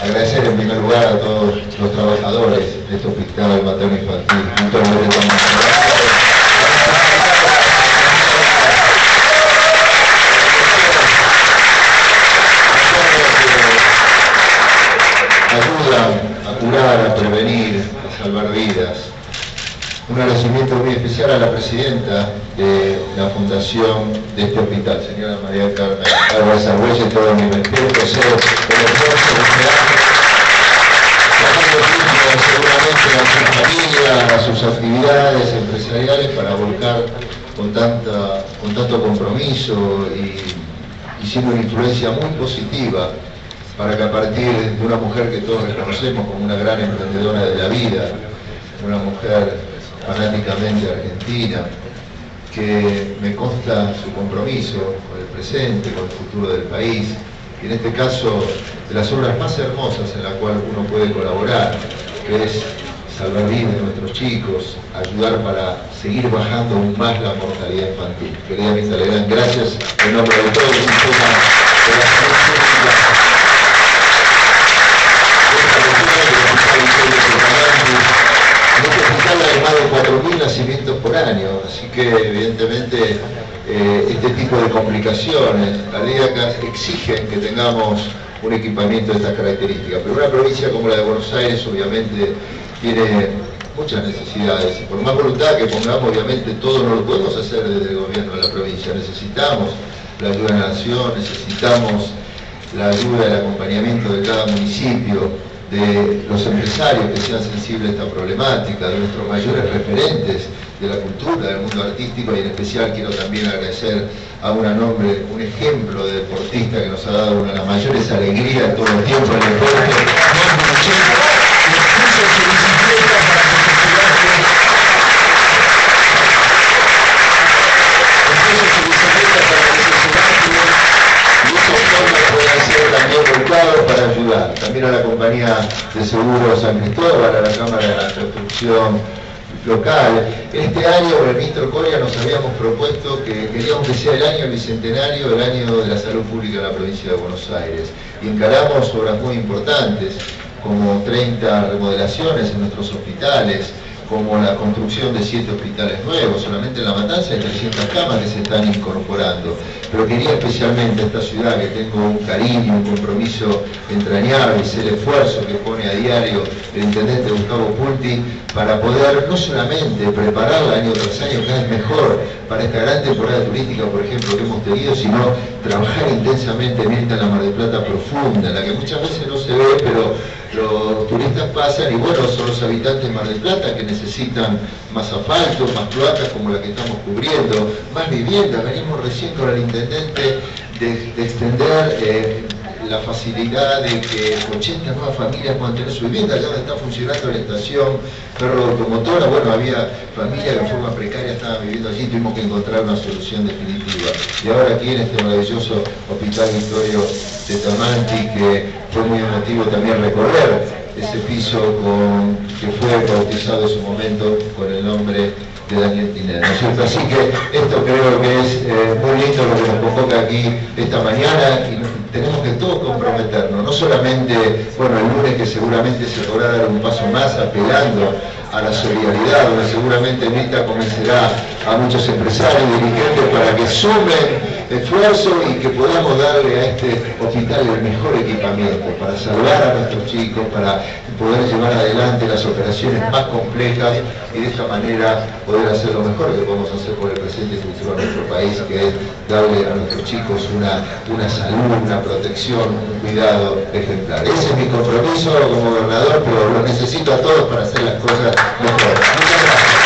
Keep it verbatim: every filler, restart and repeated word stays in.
agradecer en primer lugar a todos los trabajadores de este hospital materno infantil, junto a los que estamos ayudan a curar, a prevenir, a salvar vidas. Un agradecimiento muy especial a la presidenta de la fundación de este hospital, señora María Carmen Álvarez Argüelles, todo mi respeto, sé el esfuerzo que hace, dejando tiempo seguramente a su familia, a sus actividades empresariales para volcar con, tanta, con tanto compromiso y, y siendo una influencia muy positiva para que a partir de una mujer que todos reconocemos como una gran emprendedora de la vida, una mujer fanáticamente argentina, que me consta su compromiso con el presente, con el futuro del país, y en este caso de las obras más hermosas en la cual uno puede colaborar, que es salvar vidas de nuestros chicos, ayudar para seguir bajando aún más la mortalidad infantil. Querida Mirta Legrand, gracias en nombre de todo el sistema de la salud pública. En este hospital hay más de cuatro mil nacimientos por año, así que evidentemente eh, este tipo de complicaciones cardíacas exigen que tengamos un equipamiento de estas características. Pero una provincia como la de Buenos Aires obviamente tiene muchas necesidades, y por más voluntad que pongamos, obviamente todo no lo podemos hacer desde el gobierno de la provincia. Necesitamos la ayuda de la nación, necesitamos la ayuda, el acompañamiento de cada municipio, de los empresarios que sean sensibles a esta problemática, de nuestros mayores referentes de la cultura, del mundo artístico, y en especial quiero también agradecer a un nombre, un ejemplo de deportista que nos ha dado una de las mayores alegrías de todo el tiempo en el deporte, para ayudar. También a la compañía de seguros San Cristóbal, a la Cámara de la Construcción local. Este año, con el ministro Coria, nos habíamos propuesto que queríamos que sea el año bicentenario, el año de la salud pública de la provincia de Buenos Aires. Y encaramos obras muy importantes, como treinta remodelaciones en nuestros hospitales, como la construcción de siete hospitales nuevos. Solamente en La Matanza hay trescientas camas que se están incorporando. Pero quería especialmente a esta ciudad, que tengo un cariño, un compromiso entrañable, y sé el esfuerzo que pone a diario el intendente Gustavo Pulti para poder no solamente prepararla año tras año cada vez mejor para esta gran temporada turística, por ejemplo, que hemos tenido, sino trabajar intensamente, Mirta, en la Mar del Plata profunda, en la que muchas veces no se ve, pero los turistas pasan, y bueno, son los habitantes de Mar del Plata que necesitan más asfalto, más cloacas como la que estamos cubriendo, más viviendas. Venimos recién con el intendente de, de extender eh, la facilidad de que ochenta nuevas familias puedan tener su vivienda. Ya está funcionando la estación Ferro Automotora. Bueno, había familias que en forma precaria estaban viviendo allí, tuvimos que encontrar una solución definitiva. Y ahora aquí en este maravilloso Hospital Victorio de Tamanti, que fue muy emotivo también recorrer ese piso con, que fue bautizado en su momento con el nombre de Daniel Tinel, ¿no es cierto? Así que esto creo que es eh, muy lindo lo que nos convoca aquí esta mañana, y tenemos que todos comprometernos, no solamente, bueno, el lunes, que seguramente se podrá dar un paso más apelando a la solidaridad, donde seguramente Mirta convencerá a muchos empresarios y dirigentes para que sumen esfuerzo y que podamos darle a este hospital el mejor equipamiento para salvar a nuestros chicos, para poder llevar adelante las operaciones más complejas, y de esta manera poder hacer lo mejor que podemos hacer por el presente y futuro de nuestro país, que es darle a nuestros chicos una, una salud, una protección, un cuidado ejemplar. Ese es mi compromiso como gobernador, pero lo necesito a todos para hacer las cosas mejor. Muchas gracias.